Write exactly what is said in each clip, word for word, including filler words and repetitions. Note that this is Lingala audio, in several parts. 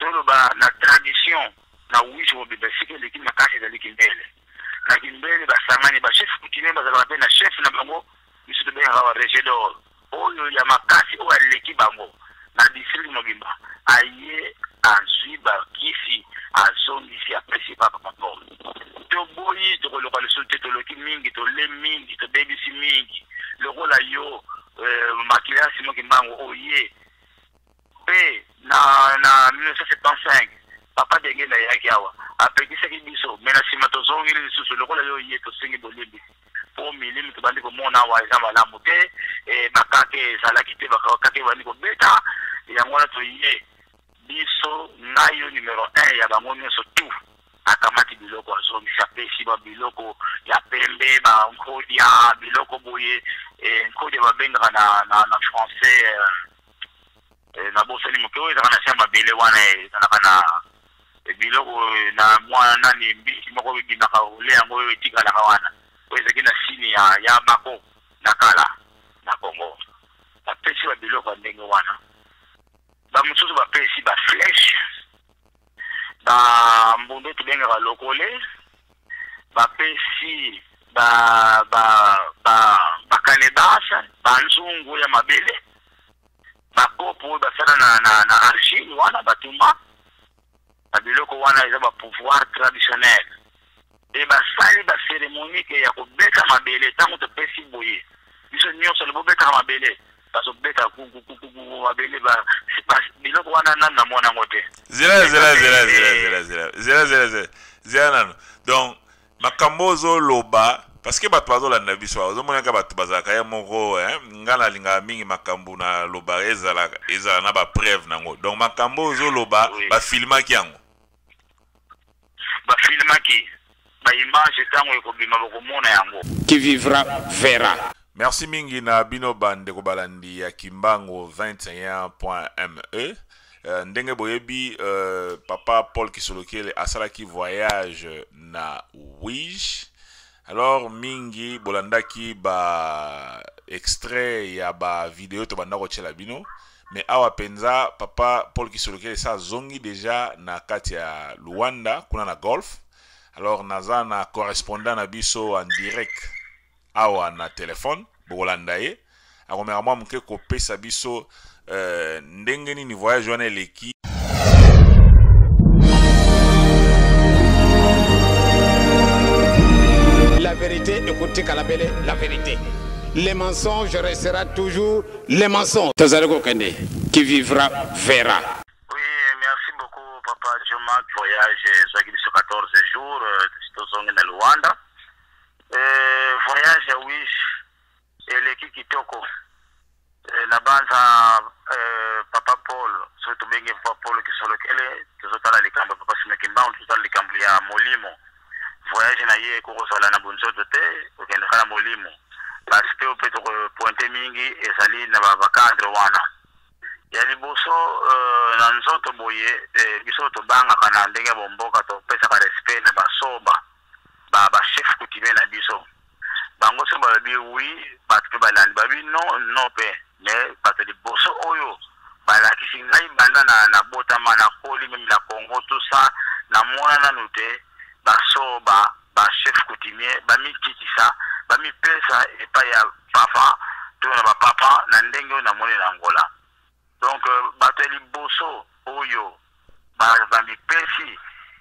toloba na tradition na wish mo bebe sike leki makasi za leki mbele na kimbele basangani ba chef coutumier bazala pe na chef na bango biso be hawa regidor oyo ya makasi o leki bango na district mobimba aye azwi ba kisi azongi si apresi papa papa to boyi to ko le sote to loki mingi to le mingi to baby si mingi lokola yo makilasi mo kimbango oye pe na na mille neuf cent soixante-quinze papa denge na yaki awa apekisa kibiso mena sima to zongi le susu lokola yo ye to singi bolebi po milimi to bandi ko mona wa za malamu te e bakake salaki te bakake bandi ko beta ya ngona to ye biso nayo numero un ya bango nyonso tu akamati biloko azongi sapesi ba biloko ya pembe ba nkodia biloko boye e nkodia babengaka na na na français e na bosani mokeo ezaka na sema bele wana ezalaka na biloko na mwana nani mbisi moko bibimaka ole yango oyo etikalaka wana oyo ezaki na sini ya ya bako na kala na Congo bapesi ba biloko ya ndenge wana bamosusu bapesi ba flèche ba mbondo tubengaka lokole bapesi ba ba ba bakanebasa banzungu ya mabele bakopo basala na na na argile wana batumba babiloko wana eza ba pouvoir traditionnel e basali ba cérémonie ya kobeta mabele tango topesi boye biso nyonso lebobeta mabele baso beta kuku kuku mabele ba biloko wana nana na mona ngote zira zira zira zira zira zira zira zira zira zira nano donc makambozo loba parce que bato bazolanda biso ozomonaka bato bazalaka ya moko ngana linga mingi makambo na loba ezala ezala na ba preuve nango donc makambo ozoloba ba filmaki yango ba filmaki ba image tango ekobima bokomona yango qui vivra verra. Merci mingi na bino bande ko balandi ya Kimbango vingt et un point me. Uh, ndenge boyebi uh, papa Paul Kisolokele asalaki voyage na Wish. Alors mingi bolandaki ba extrait ya ba vidéo to banda ko tshela bino mais awa penza papa Paul Kisolokele sa zongi déjà na kati ya Luanda kuna na golf. Alors naza na correspondant na biso en direct awa na téléphone bolanda ye akomera mwa mke kopesa biso euh, ndenge nini voyage wana eleki. La vérité, écoutez Kalabele, la vérité. Les mensonges restera toujours les mensonges. Tazareko Kende, qui vivra verra. Oui, merci beaucoup papa Jomak. Voyage soit sur quatorze jours, euh, na Luanda. Euh, voyage à Wish eleki kitoko euh, na banza euh, papa Paul surtout benge papa Paul Kisolokele tozotala likambo papa Simekimbango tozotala likambo ya molimo voyage na ye kokosala na bunzoto te okende kala molimo parce que peut pointer mingi ezali na ba cadre wana ya liboso euh, na nzoto boye eh, biso to banga kana ndenge bomboka to pesa ka respect na basoba ba ba chef coutumier na biso bango so ba bi oui bato balandi ba bi non non pe mais bato di boso oyo bala kisi ngai banda na na botama na koli même la Congo tout ça na mona na note ba so ba ba chef coutumier ba mi kitisa ba mi pesa e pa ya papa to na ba papa na ndenge na mona na Angola donc bato di boso oyo ba ba mi pesi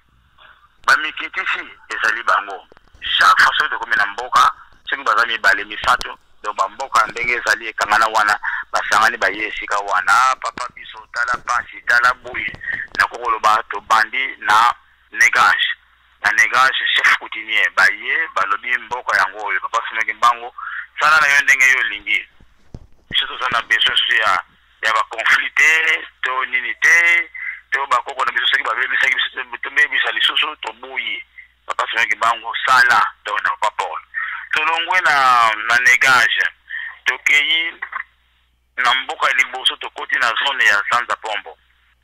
ba mi kitisi ezali bango chaque fois de comme na mboka soki bazali bale misato donc bamboka ndenge ezali ekangana wana basangani baye esika wana papa biso tala pasi tala boye na kokoloba to bandi na négage na négage chef coutumier baye balobi mboka yango oyo papa Simekimbango sala na yo ndenge yo lingi biso tozana besoin ya ya ba conflit to nini te to bakoko na biso soki babebisaki biso tobebisa lisusu toboyi papa Simekimbango sala to na papa Paul tolongwe na na négage tokei na mboka liboso tokoti na zone ya Sanza Pombo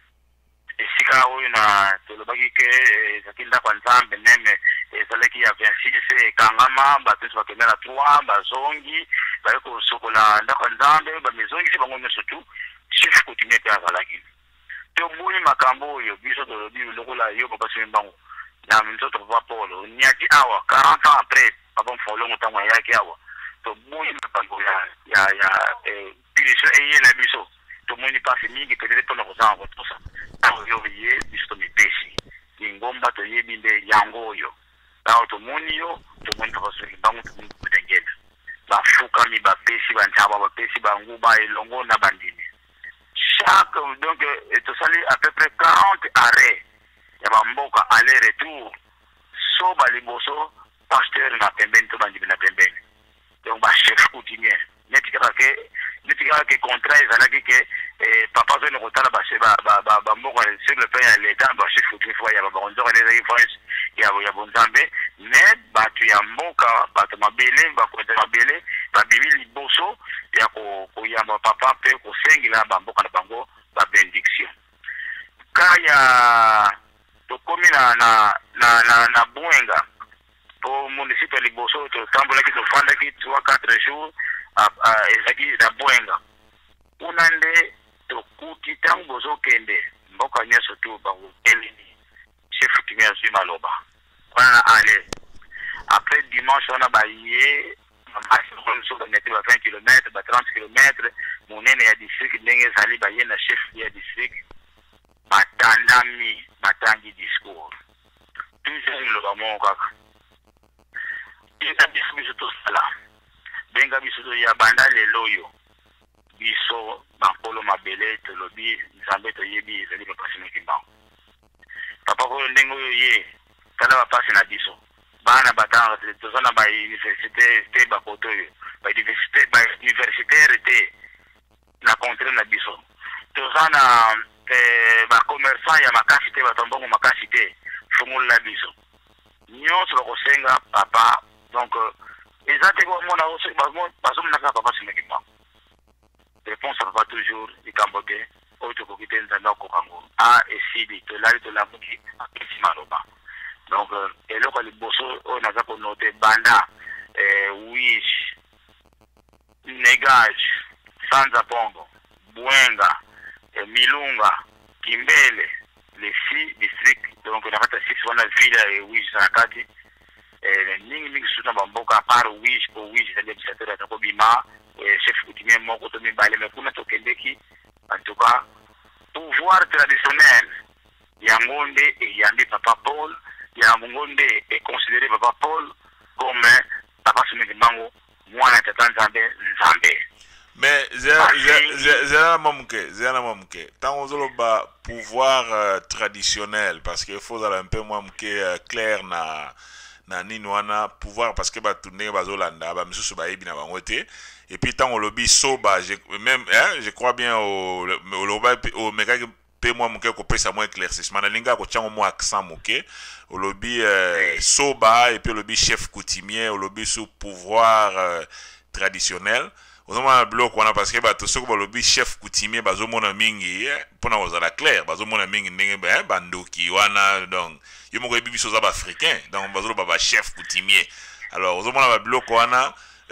esika oyo na tolobaki ke ezaki ndako nzambe meme ezalaki ya vingt-six kangama bato bakende na trois bazongi baye kosokola ndako nzambe bamezongisi bango nyonso tu chef coutumier pe azalaki tomoni makambo oyo biso tolobi lokola yo papa Simbango na mtoto papa Polo nyaki awa quarante ans après papa Mfolongo tango yaki awa tomoni makambo ya ya ya eh biso eye na biso tomoni pasi mingi peut-être pona kozanga kotosa awo yo ye biso tomipesi ingomba toyebi nde yango oyo awo tomoni yo tomoni papa Simbango tomoni kudengena bafukami bapesi bantaba bapesi banguba elongo na bandini chaque donc to sali à peu près quarante arrêts ya bamboka aller-retour so baliboso pasteur na pembeni to bandi na pembeni donc ba chef coutumier netika ke netika ke contrat ezalaki ke papa zone kotala ba ba ba bamboka sur le plan ya l'état ba chef coutumier fois ya ba bonzo les influences ya ya bonzambe mais batu ya mboka batu mabele ba ko mabele ba bibili boso ya ko ko ya papa pe ko sengila bamboka na bango ba benediction kaya to komina na na na na Buenga po municipal liboso to tambola ki to fanda ki trois quatre jours a ezaki na Buenga unande to kuti tango bozo kende mboka nyeso tu ba elini chef kimia su maloba wana ale après dimanche on a baillé maximum sur le vingt kilomètres ba trente kilomètres monene ya district ndenge zali baye na chef ya district batandami batangi discours toujours le bamo kaka ina biso to sala benga biso to ya banda leloyo biso bankolo mabele to lobi nzambe to yebi ezali ba pasina kimbango papa ko ndengo ye kala ba pasina biso bana batanga to zona ba université te ba koto yo ba université ba universitaire te na contre na biso to zona eh ba commerçant ya makasi te batombongo makasi te fungula biso nyonso ba kosenga papa donc ezate ko mona oso bazo mona ka papa simekima réponse papa toujours ikambote oto ko kitenza ndako kango a esidi to lali to lamuki apesi maloba donc eloko liboso o naza ko noter banda eh wish negage sanza pongo Buenga Milunga Kimbele les six districts donc on a fait six on a ville et wish na kati eh ningi mingi suta bamboka par wish ko wish c'est l'administrateur à Kobima chef coutumier moko to mi bale mais kuna to kendeki en tout cas pouvoir traditionnel ya ngonde et yambi papa Paul ya ngonde est considéré papa Paul comme papa Simbango mwana tata nzambe nzambe. Mais zéna mamke, zéna mamke. Tant on ba pouvoir euh, traditionnel parce qu'il faut un peu mamke euh, clair na na ninwana pouvoir parce que ba tourner ba zolanda ba misusu ba ebi na bangote et puis tant on lobby soba même hein, je crois bien au au loba au meka pe moi mke ko pesa moi éclaircissement na linga ko chango moi accent moke au lobby euh, soba et puis au lobby chef coutumier au lobby sous pouvoir euh, traditionnel. Ozoma bloc wana parce que ba to soko ba lobby chef coutumier bazo mona mingi pona ozala clair bazo mona mingi ndenge ba bandoki wana donc yo moko bibi soza ba africain donc bazo ba chef coutumier alors ozoma ba bloc wana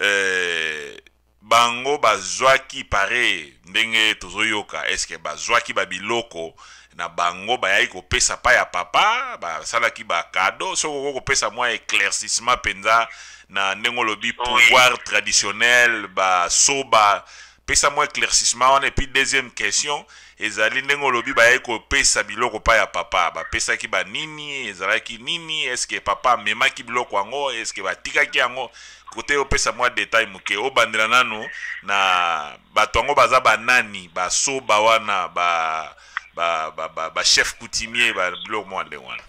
euh bango bazwaki pare ndenge tozoyoka est-ce que bazwaki ba biloko na bango ba yai ko pesa pa ya papa ba salaki ba cadeau soko ko pesa moi éclaircissement penza na ndenge lobi pouvoir oui. Traditionnel ba soba pesa moi éclaircissement et puis deuxième question ezali ndenge lobi ba yeko pesa biloko pa ya papa ba pesa ki ba nini ezalaki nini est-ce que papa mema ki biloko ango est-ce que ba tikaki ango côté o pesa moi détail muke o bandela nanu na bato ango baza ba nani ba soba wana ba ba ba, ba, ba chef coutumier ba biloko moi ndenge wana.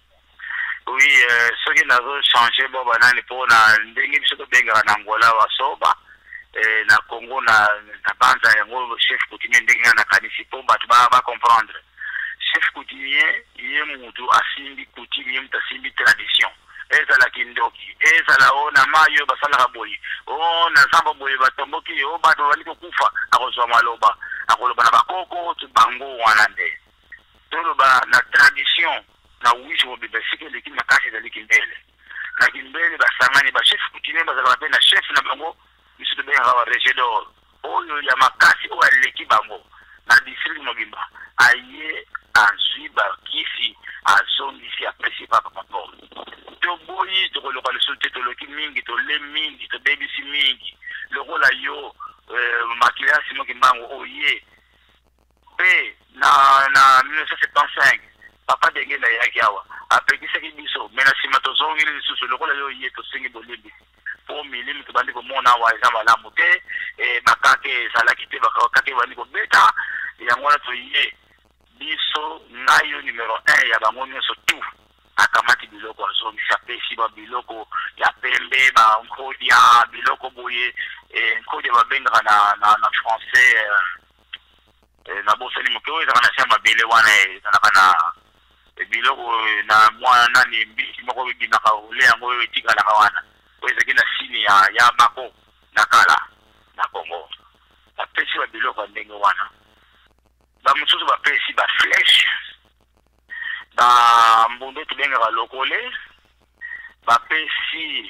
Oui, euh, ce qui n'a pas changé, bon, banane pour na ndenge biso to benga na Angola wa soba, eh na Congo na na banza ya ngo chef coutumier ndenge na kanisi po batu ba ba comprendre. Chef coutumier yé mutu asimbi coutumier mutu asimbi tradition. Eza la kindoki, eza la ona mayo basala kaboyi. O na samba boyi batomboki o batu bali ko kufa akozwa maloba. Akoloba na bakoko tu bango wana nde. Tolo ba na tradition na wishi mo bebe sike leki na kasi za leki mbele na kimbele basangani ba chef coutumier bazala pe na chef na bango misu de ben hawa regedor oyo ya makasi o leki bango na district mobimba aye azwi bakisi azongisi apesi papa Paul toboyi tokoloka leso te toloki mingi tole mingi tobebisi mingi lokola yo makilasi mokimbango oye pe na na mille neuf cent septante-cinq papa denge na yaki awa apekisaki biso me na nsima tozongeli lisusu lokola yo ye tosengi bolembi po milimi tobandi komona awa eza malamu te bakake ezalaki te bakake bandi kobeta yango wana toye biso ngayo numero un ya bango nyonso tu akamati biloko azongisi apesi ba biloko ya pembe bankodia biloko boye nkodia babengaka na, na, na français na bosani moke oyo ezaka na se ya mabele wana ezalaka na biloko na mwana nani mbisi moko bibimaka ole yango oyo etikalaka wana oyo ezalaki na sini ya, ya mako na kala na Congo bapesi ba biloko ya ndenge wana bamosusu bapesi bafleshe bambundu tobengaka lokole bapesi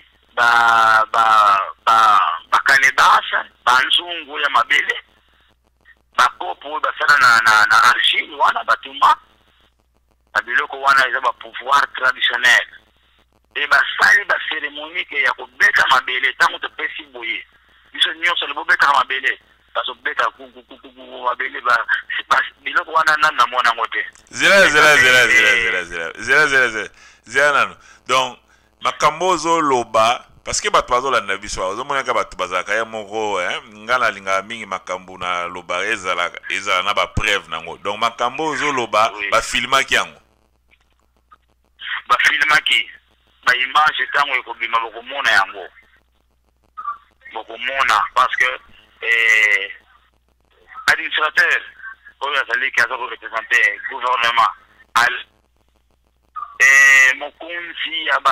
bakanebasa banzungu ya mabele bakopo oyo basala na, na, na argile wana batumba babiloko wana eza bapouvoir traditionnel e basali baceremonike ya kobeta mabele ntango topesi boye biso nyonso libobetaka mabele bazobeta kukukukuku mabele biloko wana nani namona yango te zela zela zela zela zela zela zela zela zela nano donc makambo ozoloba parce que bato bazolanda biso ozomonaka bato bazalaka ye moko nga nalingaka mingi makambo na loba ezala na bapreuve nango donc makambo ozoloba bafilmaki yango bafilmaki baimage ntango ekobima bokomona yango bokomona parce que eh, administrateur oyo azalaki aza korepresente gouvernement eh, mokonzi ya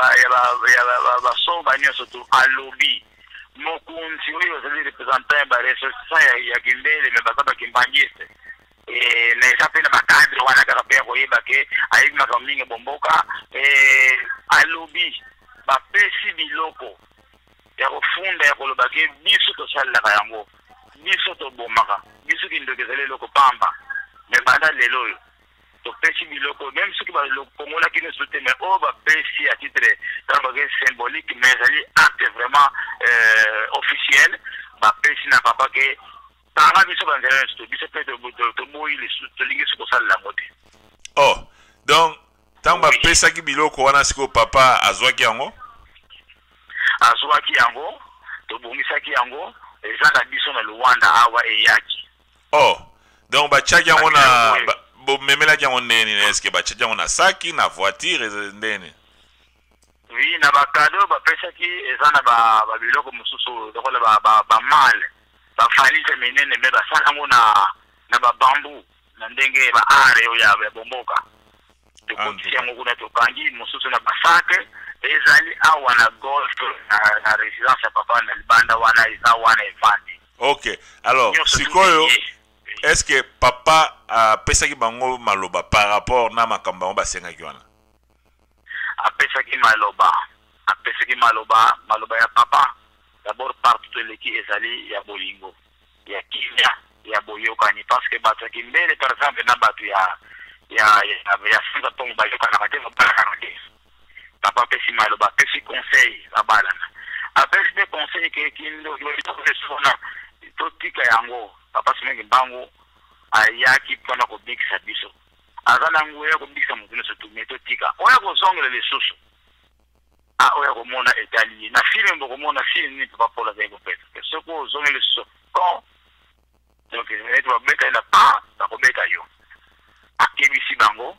basoba nyonso tu alobi mokonzi oyo azali representant ya baressortissant ya kindele me baza bakimbangiste na eza mpe na bakadre wana kaka mpe ya koyeba ke ayebi makambo mingi bomboka alobi bapesi biloko ya kofunda ya koloba ke biso tosalelaka yango biso tobomaka biso kindoki ezali eloko pamba me banda lelo oyo topesi biloko même soki balokongolaki nyonso te me oyo bapesi ya titre tambake symbolique mais ezali acte vraiment officiel bapesi na papa ke tanga biso banzela nyonso to biso mpe toboyi tolingi soki kosalela yango te. Oh donc ntango bapesaki biloko wana sikoyo papa azwaki yango azwaki yango tobongisaki yango eza na biso na Luanda awa eyaki. Oh donc batiaki yango na bomemelaki yango ndeni eske batiaki yango na saki na voiture ndeni? Oui, na bakado bapesaki eza na babiloko mosusu lokola bamale bafalise minene me basala yango na babambu na ndenge baare oyo ya bomboka tokotisi yango kuna tokangi mosusu na basake ezali awa na golf na résidence ya papa na libanda wana eza wana evandi. Ok, alors sikoyo est-ce que papa apesaki bango maloba par rapport na makambo bango basengaki wana? Apesaki maloba apesaki maloba maloba ya papa d'abord partout eleki ezali ya bolingo ya kimia ya boyokani parce que bataki mbele par exemple na bato ya ya ya singa tongo bayokanaka te babalaka te papa apesi maloba apesi conseil babalana apesi de conseil ke kindo sona totika yango papa simengi mbango ayaki mpona kobikisa biso aza na nguya ya kobikisa motu nyonso tume totika oya kozongela lisusu a oya komona etali na filme bokomona filme nini papa Paul azali kopesa soki ozongela lisusu kon donc ete babeta ela pa bakobeta yo akebisi bango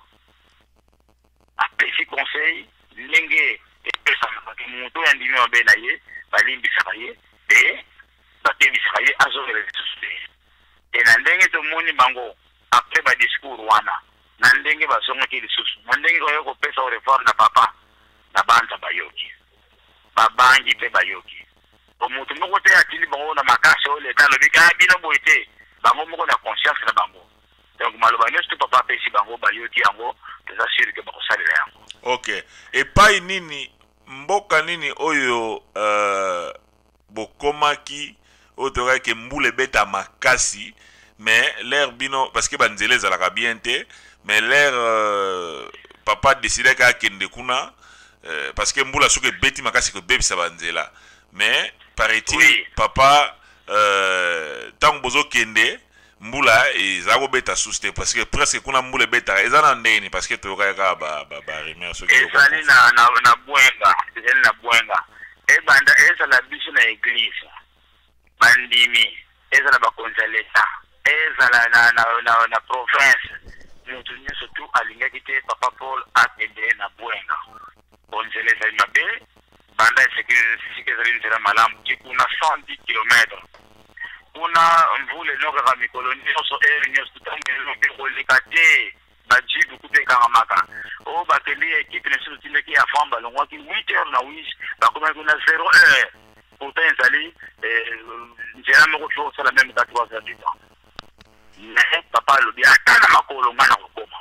apesi conseil ndenge epesanaka ke moto oyo andimi mabe na ye balimbisaka ye e bakebisaka ye azongela lisusu te e na ndenge tomoni bango apres badiscours wana na ndenge bazongaki lisusu na ndenge oyo kopesa orevoir na papa na banza bayoki babangi mpe bayoki omutu moko te atindi bango na makasi oyo leta alobi ka bino boye te bango moko na conscience na bango donc maloba nyonso te papa apesi bango bayoki yango toza sure ke bakosalela yango. Ok, epai nini mboka nini oyo uh, bokomaki oyo tokaki mbula ebeta makasi mais l'air bino parce que banzele ezalaka bien te mais l'air euh, papa décidé ka kende kuna euh, parce que mbula soki ebeti makasi kobebisa banzela mais paraît-il Oui. papa euh, ntango bozokende mbula eza kobeta susu te parce que presque kuna mbula ebetaka eza na ndeni parce que toyokaka kaka baremere soki ezali na na na bwenga ezali na bwenga ebanda ezala biso na église bandimi ezala bakonzi ya leta ezala na na na, na province mutu nyonso tu alingaki te papa Paul akende na bwenga konzela ezali mabe banda esiki ezali nzela malamu ti kuna cent dix kilomètres kuna mvula enokaka mikolo nyonso ere nyonso tutangelope koleka te bajibu kupekaka maka o bakende ekipe na biso tindaki ya fam balongwaki huit heures na wis bakomaki kuna zéro heure pourtant ezali nzela moko to osala meme ka trois heures du temps mais papa alobi ata na makolo nga na kokoma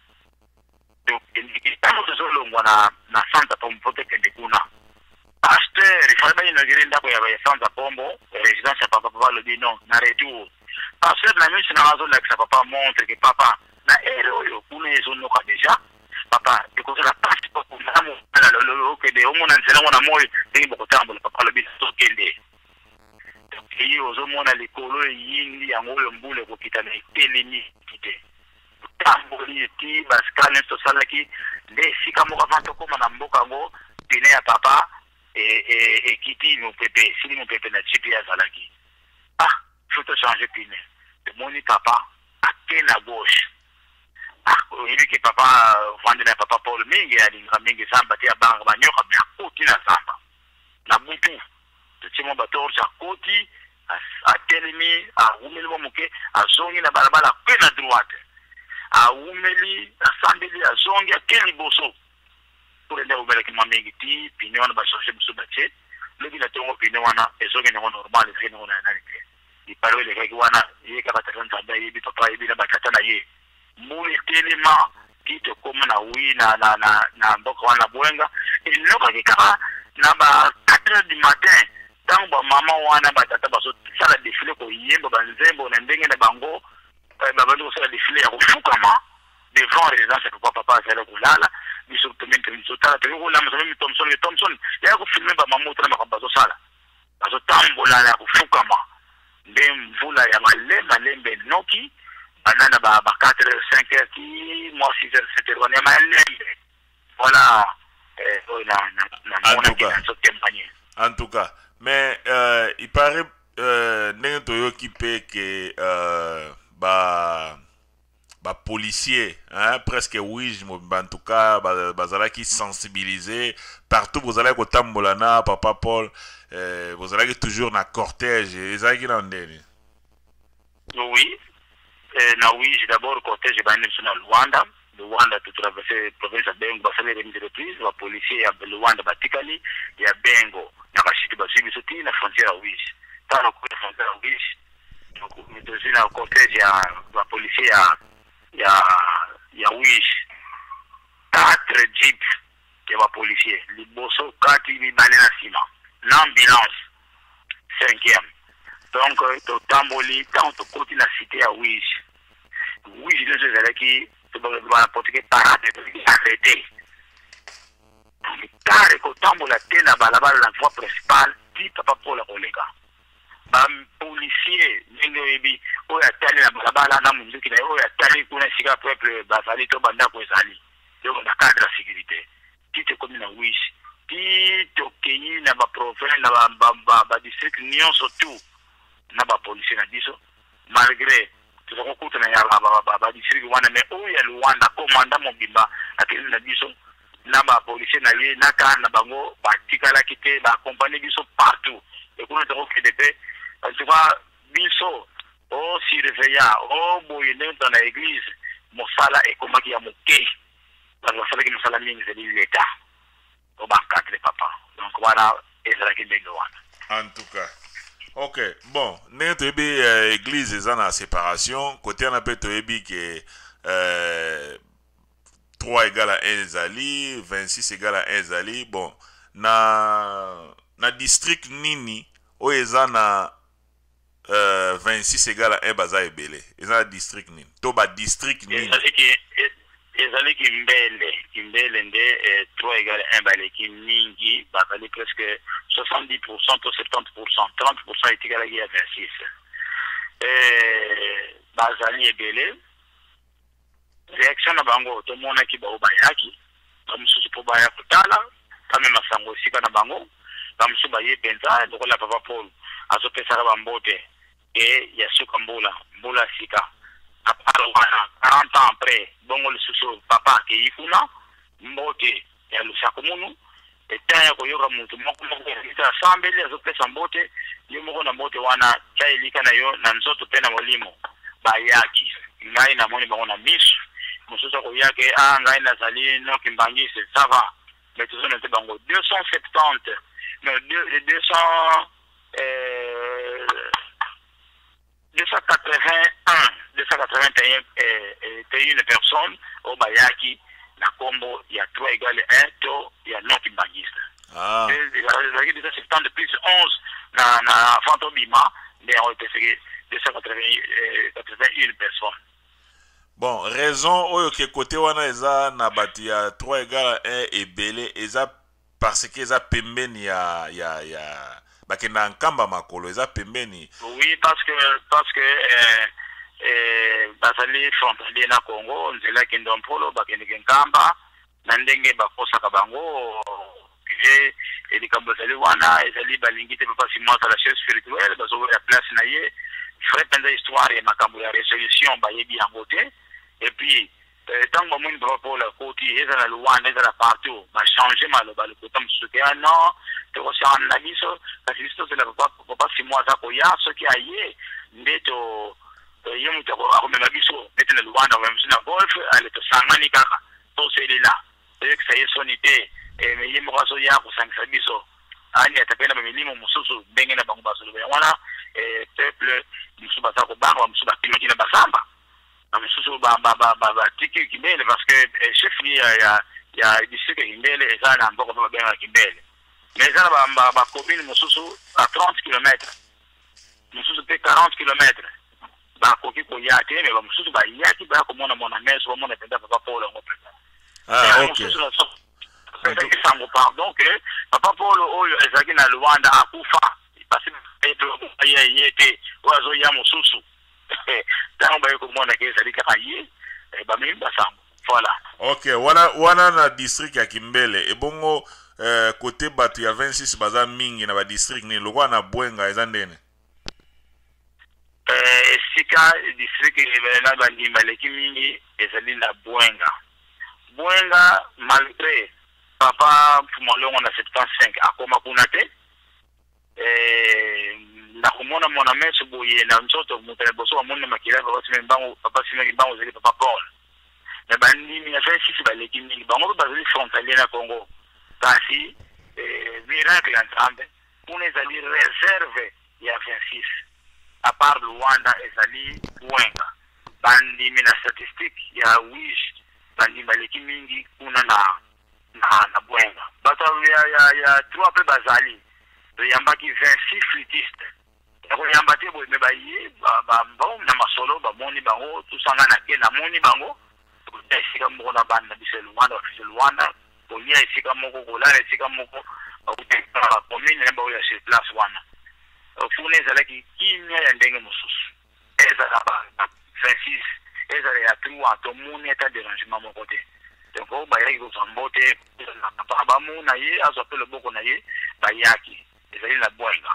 ntango tozolongwa na na santa pombo po tekende kuna pasteur ifale bayinogeli ndako ya santa pombo résidence ya papa papa alobi non na retour pasteur na miso na azolakisa papa montre ke papa na ere oyo kuna ezonoka deja papa ekozala pasi pokunamu okende omona nzela ngo na moyo ndenge bokotambola papa alobi tokende eyi ozomona likolo eyindi yango oyo mbula ekokita na etelemi kite otamboli eti basikale nyonso tosalaki nde esika moko avant tokóma na mboka yango pene ya papa ekiti mopepe esili mopepe na jipe azalaki ah faut tochange pine tomoni papa ake na gauche ah oyebi ke papa vandela ya papa Paul mingi alingaka mingi zamba te abangaka banyoka me akoti na zamba na butu totiemo batorche akoti atelemi awumeli mo moke azongi na balabala akwe na droite awumeli asambeli azongi ake liboso pour nde awumelaki mwa mingi ti pine wana bachange biso batie lobi na tongo pine wana ezongi nango normal ezeki nango na nani te lipalo elekaki wana ye kaka tata nzambe ayebi papa ayebi na batata na ye mbula etelema ti tokóma na wi na na na na mboka wana bwenga enokaki kaka na ba quatre heures du matin ntango bamama wana batata bazosala defile koyemba banzembo na ndenge na bango babandi kosala defile ya kofukama devant résidence ya papa papa azali kolala biso totala toki kolamba tomemi thomson ke thomson yaya kofilme bamama otala makambo bazosala bazotambola ya kofukama nde mvula ya malembe malembe enoki banana ba quatre heures cinq heures ki moi six heures sept heures wana ya malembe voilà oyo na monaki nazotemanye en tout cas mais euh, il paraît euh, ndenge toyoki mpe ke euh, ba ba policier hein, presque oui en tout cas bazalaki sensibilisé partout bozalaki kotambola na papa Paul euh, bozalaki toujours na cortège ezalaki na ndeni oui euh, na oui d'abord cortège bandi biso na Luanda Luanda to traverser province ya Bengo basali remise de reprise ba policier ya Luanda batikali ya Bengo na kashiki basi biso ti na frontière ya Wish tano kwa frontière ya Wish donc nous na cortège ya ba policier ya ya ya Wish quatre jeeps ya ba policier liboso kati mibale na sima l'ambulance cinquième donc totamboli tant tokoti na cité ya Wish Wish nzo ezalaki tobana potike parade arrêté kare kotambola te na balabala na voie principale ti papa Paul koleka bapolisier ndenge oyebi oyo atali na balabala na munduki na ye oyo atali kuna esika peuple bazali to bandako ezali donc na cadre ya sécurité ti tokomi na Wish ti tokei na baprovince na badistrict nyonso tu na bapolisier na biso malgré tozakokutana ya badistrict wana me oyo ya Luanda komanda mobimba akeli na biso na bapolisier na ye na kana na bango batikalaki te baakompagne biso partout ekuna tokokende pe en tout cas biso o surveilla o boye ndenge na église mosala ekomaki ya moke bato basalaki mosala mingi ezali leta o bankadre papa donc wana ezalaki ndenge wana en tout cas ok bon ndenge toyebi euh, église eza na séparation côté wana mpe toyebi ke euh, trois égale à un ezali vingt-six égale à un ezali bon na na district nini oyo eza na euh, vingt-six égale à un baza ebele. Ils ont district nin. Toba district nin. Ezali ki mbele, ki mbele nde trois égale un bale ki mingi, bazali presque soixante-dix pour cent ou soixante-dix pour cent, trente pour cent est égal à vingt-six. Eh, bazali ebele. Réaction na bango, to mona ki ba obayaki, ba mususu po baya kutala, kame masango sika na bango, ba mususu ba ye penza, ndoko la papa Paul, aso pesa ba mbote, e ya suka mbula, mbula sika. Aparo wana, quarante ans après, bongo le susu papa ke yikuna, mbote ya lusako munu, e tanya ko yoka muntu, moko moko ya sambeli, aso pesa mbote, yu moko na mbote wana, chai lika na yo, na nzoto pena walimo, ba yaki, ngai na moni bango na misu, mususu ko yake a ngai na zali no kimbangise ça va mais tout ça n'était bango deux cent soixante-dix mais deux cents euh deux cent quatre-vingt-un deux cent quatre-vingt-un et une personne au bayaki na combo il y a trois égale un to il y a non kimbangise ah deux cent soixante-dix plus onze na na fantobima mais on était fait deux cent quatre-vingt-un personnes. Bon, raison oyo ke côté wana eza na bati ya trois égale à un ebele eza parce que eza pembeni ya ya ya bakenda nkamba makolo eza pembeni. Oui, parce que parce que euh euh basali frontalier na Congo nzela kendo mpolo bakende nkamba na ndenge bakosa ka bango et et likambo zali wana ezali balingite papa simon à la chaise spirituelle bazo ya place na ye frère penza histoire ya makambo ya résolution ba yebi yangote. Et puis, tant que mon propos la côté, ils ont la loi, ils ont partout, m'a changé ma loi, le côté me soutient, non, tu vois, c'est un avis, parce que c'est la papa, papa, si moi, ça, il y a ce qui a yé, mais tu, il y a un peu de même avis, mais la loi, dans même na golf, elle est sangani kaka, tout c'est là, c'est que ça y est sonité, et mais il y a un peu de ya, pour cinq sabiso, ani atapela minimum mususu, bengi na bangu basu, wana, et peuple, musu basa ko bangu, musu bakimaki na basamba. Mususu ba ba ba ba tiki kimbele parce que chef il y a il y a district kimbele et ça na mboko ba bien kimbele mais ça ba ba ba commune mususu à trente kilomètres mususu pe quarante kilomètres ba koki ko ya te mais ba mususu ba ya ti ba ko mona mona mais so mona penda papa Paul ngo penda ah OK c'est sango pardon que papa Paul oyo ezaki na Luanda akufa parce que ya yete wazo ya mususu voilà. Ok, wana wana na district ya Kimbele et bongo euh, côté batu ya vingt-six baza mingi na ba district ni lokwa na Bwenga eza ndene. Euh sika district na ba ndimbaleki mingi ezali na Bwenga. Bwenga malgré papa Fumolongo na soixante-quinze akoma kuna te. Eh na kumona mwana meso boye na nzoto mutale boso amone makila ba basi mbango papa sima mbango zeli papa Paul na bandi mi na vingt-six baleki mingi bango ba zeli frontalier na Congo kasi eh miracle ensemble on ezali réserve ya vingt-six à part Luanda ezali Bwenga bandi mi na statistique ya wish bandi baleki mingi kuna na na na Bwenga bata ya ya ya trois pe bazali yambaki vingt-six flûtistes ko yambate bo me bayi ba ba na masolo ba moni bango tusanga na ke na moni bango esika moko na banda biselu Luanda officiel Luanda ko nya esika moko ko la esika moko ko tekara commune ba ya sur place wana fune zalaki kimya ya ndenge mususu eza ba vingt-six eza ya trois to moni eta dérangement moko te donc o ba yaki ko zambote na ba mu na ye azopele boko na ye ba yaki ezali na Bwenga.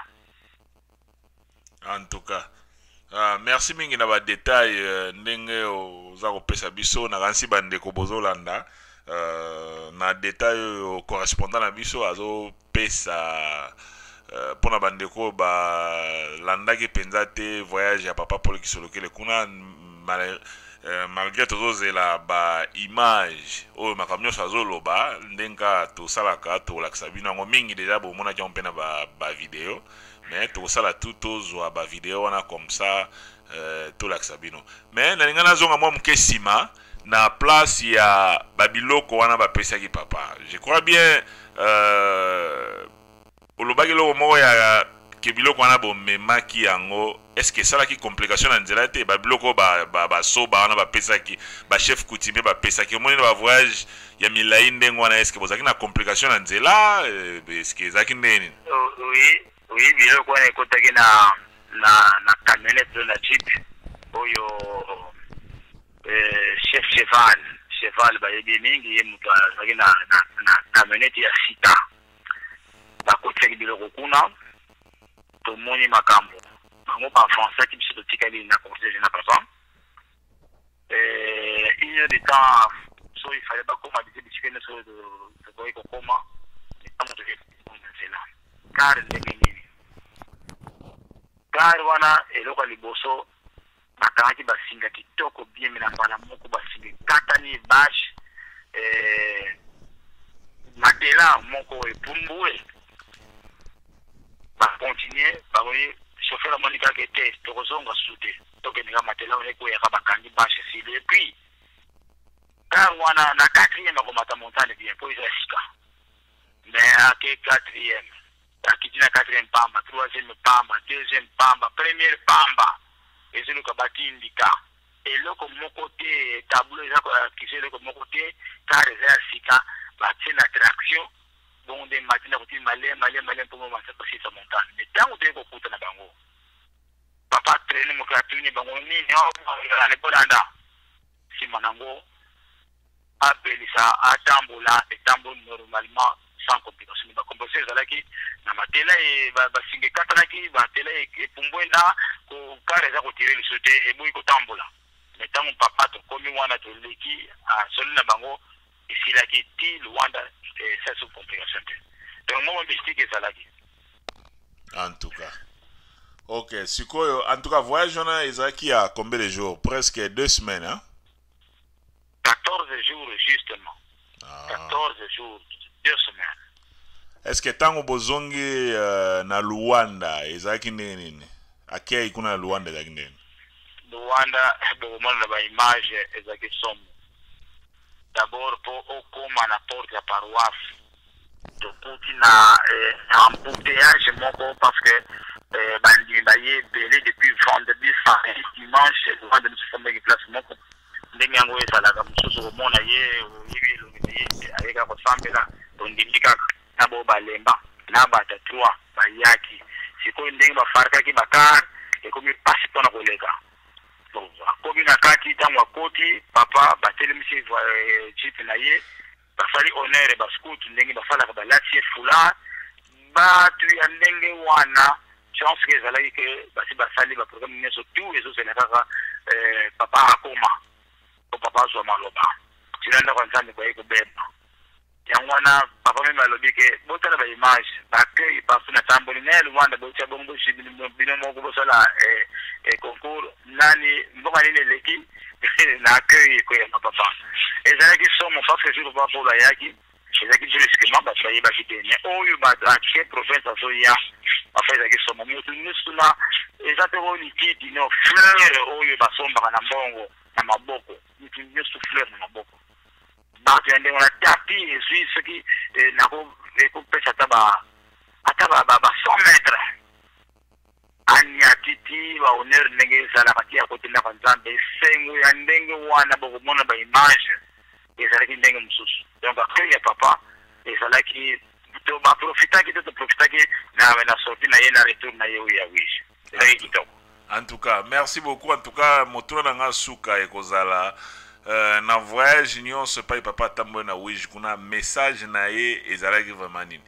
En tout cas, uh, merci mingi na ba détail uh, ndenge oza ko pesa biso na kansi bande ko bozolanda uh, na détail o correspondant na biso azo pesa uh, pona bande ko ba landa ki penza te voyage ya papa Paul Kisolokele kuna mal, uh, malgré tozozela ba image o makamyo azoloba ndenga to salaka to laksa bino ngo mingi déjà bo mona ki on pena ba ba vidéo mais tout ça là tout aux ba vidéo on a comme ça euh, tout l'axabino mais na ngana zonga mo mkesima na place ya babiloko wana ba pesa ki papa je crois bien euh olobaki lo mo ya ke biloko wana bomemaki yango est-ce que salaki complication na nzela te ba biloko ba ba ba so ba wana ba pesaki ba chef coutumier ba pesaki omoni na ba voyage ya milai ndenge wana est-ce que bozaki na complication na nzela est-ce que zaki ndeni? Oui, oui, biloko wana ekotaki na na na camionnette na jeep oyo eh chef cheval cheval ba yebi mingi ye mutu azaki na na na camionnette ya sita bakotaki biloko kuna tomoni makambo bango ba français qui biso totikali na conseil na papa eh une heure de temps so il fallait pas comment dire bisike ne so de ko ko koma estamos de là car ndenge nini car wana eloko liboso bakaki basinga kitoko bien mina mbala moko basinga katani bash eh matela moko epumbue ba continuer ba oui chauffeur monika qui était tokozonga soute donc ni kama matela on ko ya bakandi bash sile et puis car wana na quatrième akomata montagne bien pour isa sika mais à que quatrième akitina quatrième pamba troisième pamba deuxième pamba première pamba et c'est le kabati indica et le comme mon côté tableau qui c'est le comme mon côté car les sika ba tina attraction bon des matins côté malais malais malais pour moi ça passer sa montagne mais tant que ko kuta na bango papa traîner mo katuni bango ni no ale polanda si manango appelle ça atambola et tambo normalement sans complication ba compenser zalaki na matela e ba singe katanaki ba tela e pumbwenda ko kare za ko tirer le sauter et boy ko tambola mais tant mon papa to komi wana to leki a solina bango et si la qui ti Luanda c'est sous complication donc moi mystique zalaki en tout cas. Ok, sikoyo en tout cas voyage on a Isaki à combien de jours? Presque deux semaines hein? quatorze jours justement. Ah. quatorze jours, deux semaines. Est-ce que tango bozongi uh, na Luanda ezaki nini? Akia ikuna Luanda ezaki nini? Luanda bomona ba image ezaki somo. D'abord pour okoma na porte ya paroisse. To kuti na eh, embouteillage moko parce que eh, bandi baye belé depuis vendredi samedi dimanche Luanda nous sommes en place moko. Ndenge yango ezalaka mususu komona ye yibi elongi ayeka kosambela ondindika na bo balemba na batatua bayaki sikoyo ndenge bafarkaki bakar ekomi pasi mpona koleka donc akomi na kati ntango akoti papa batelemisi jeep na ye basali honneur bascout ndenge basalaka balati ye foulard batu ya ndenge wana chance ke ezalaki ke basi basali baprogramme nyonso tout ezozela kaka papa akoma o papa zo maloba tilanda kwa nzambe kwa iko beba yangwana papa mimi alobike botala ba image bakay pafu na tamboli na Luanda bocha bongo shibini bino moko bosala eh eh concours nani mboka nini leki na akay ko ya papa ezalaki somo parce que jour papa la yaki ezalaki jour skema ba baye ba kitene oyo ba akye province so ya afa ezalaki somo mutu nisuna ezatero likiti no fleur oyo ba somba na mbongo na maboko mutu nyesu fleur na maboko batu yande wana tapi ezui soki nako ekopesa taba ataba ba cent mètres ani atiti ba honneur ndenge ezalaka ti ya kote na banzambe sengo ya ndenge wana bokomona ba image ezalaki ndenge mosusu donc akei ya papa ezalaki to baprofitaki to toprofitaki na na sorti na ye na retour na ye oyo ya wish ezalaki kitoko. En tout cas merci beaucoup. En tout cas motuna na nga suka ekozala Uh, na voyage nyonso pa papa tambo na wish kuna message na ye ezalaki vraiment nini?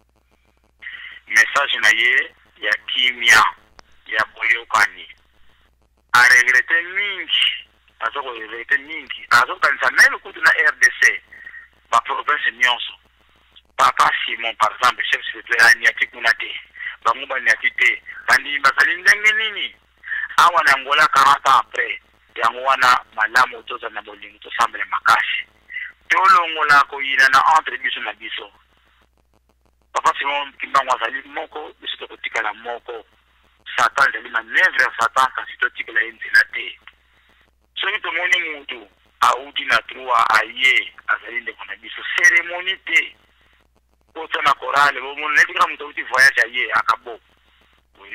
Message na ye ya kimia ya boyokani a regrette mingi azoko regrette mingi azoko kanisa même kutu na R D C ba province nyonso papa Simon par exemple chef secrétaire aniati kuna te bango baniati te bandi basali ndenge nini awa na Angola quarante ans après yango wana malamu toza na bolingo to sambele makasi tolongola ko yina na entre biso na biso papa Simon Kimbangu azali moko biso to kotikala moko satan zali manevre ya satan kasi to tikala enzela te soki tomoni mutu auti na trois aye azali ndeko na biso cérémonie te kota na korale bomona netikala mutu auti voyage aye akabo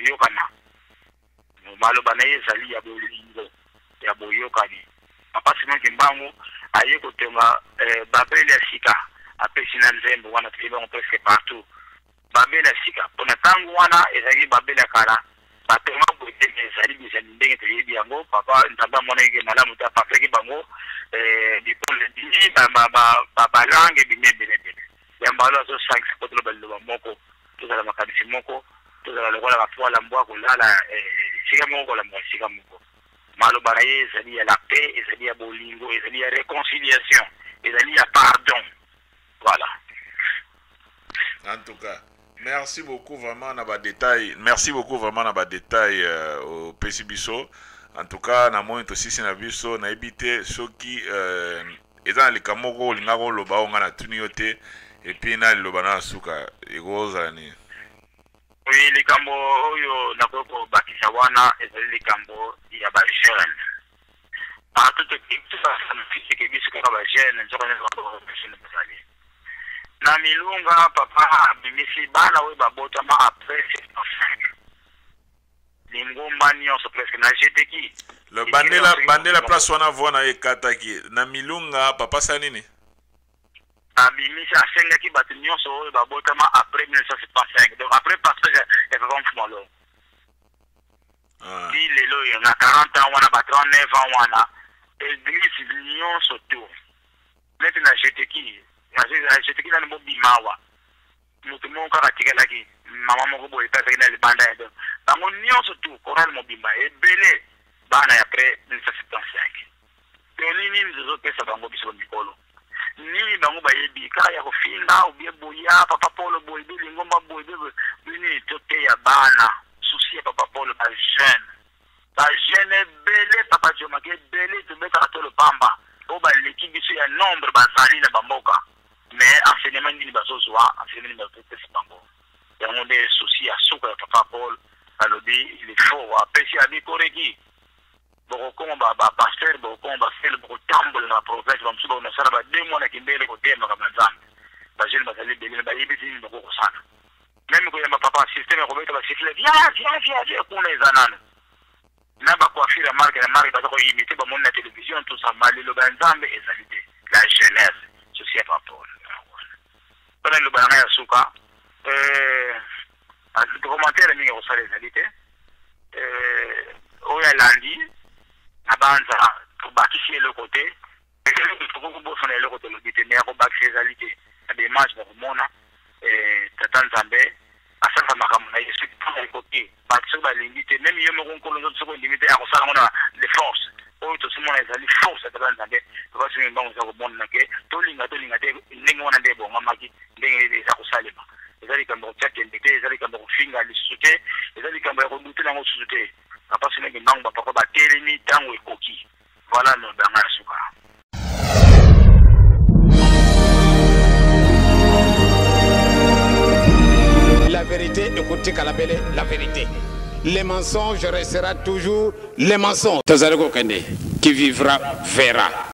yokana maloba na ye ezali ya bolingo ya boyokani papa Simon Kimbangu aye kotenga babele ya sika apesi na nzembo wana toyebango presque partout babele ya sika mpona ntango wana ezalaki babele ya kala batenga boye ezali bizali ndenge toyebi yango papa ntaba monaki malamu te apasaki bango bipole bini balange bini ebelebele yamba alo azosangisa po toloba liloba moko tozala makanisi moko tozala lokola bafwala mbwa kolala esika moko kolamba esika moko maloba na ye ezali ya la paix ezali ya bolingo ezali ya réconciliation ezali ya pardon. Voilà. En tout cas, merci beaucoup vraiment na ba détail. Merci beaucoup vraiment na ba détail euh, au P C Biso. En tout cas, na moi to sisi na biso na ebité soki euh eza lika moko lingako loba onga na tuni yote et puis na loba na suka egoza ni. Oui, likambo oyo nakoko bakisa wana ezali likambo ya ba jeune. Partout que tout ça na fisi ke biso ka ba jeune nzoko ne ba jeune bazali. Na milunga papa bimisi bana we babota ma après c'est lingomba nyonso presque na jeteki le bandela bandela place wana vona ekataki na milunga papa sa nini abimisi asengaki bato nyonso oyo babota ma après mille neuf cent soixante-cinq donc après parce que ya papa mfumalo si lelo yo na quarante ans wana ba trente-neuf ans wana église nyonso to net na jeteki jeteki na mo bimawa mutu mo kaka tikalaki mama moko boye kaka na libanda ya bango nyonso tu koral mobimba ebele bana ya pre mille neuf cent soixante-cinq to nini nzo pesa bango biso mikolo nini bango bayebi ka ya kofinga ubie boya papa Polo boye bi ngomba boye bi nini tote ya bana souci ya papa Polo ba jeune ba jeune bele papa Joma ke bele to beka to le pamba o ba leki biso ya nombre ba sali na bamboka mais enseignement ni bazozwa enseignement ni bazopesa bango yango nde souci ya suka ya papa Paul alobi il est faux apesi abi koreki boko ba ba pasteur boko ba sel boko tambola na province ba msuba na sala ba demo na kimbele ko tema kama nzambe ba jeli bazali bele ba yibiti ni boko sana même ko yamba papa système ko beta ba sifle via via via via kuna izanana na ba kwa fira marque na marque ba ko imiter ba mona télévision tout ça malilo ba nzambe ezalité la jeunesse souci ya papa Paul pendant le banana ya suka euh le commentaire mingi osala ezalité euh oya landi abanza bakisi le côté et que tout ko bo sona le côté le bité mais ko bakisi ezalité des matchs ba mona eh tata nzambe asaka makamu na yesu pour côté bakisi ba limité même yo mo ko lo zo ko limité a ko sala mona les forces oyo to simona ezali force tata nzambe ba simi bango za ko mona ke to linga to linga te ndenge wana nde bonga maki ndenge eza ko salema ezali kambo tchake ndete ezali kambo finga lisute ezali kambo ya kondutela ngo susute papa sina ngimangu papa ba telemi tango ekoki voilà no banga suka. La vérité, écoutez Kalabele, la vérité. Les mensonges restera toujours les mensonges. Tazareko Kende, qui vivra verra.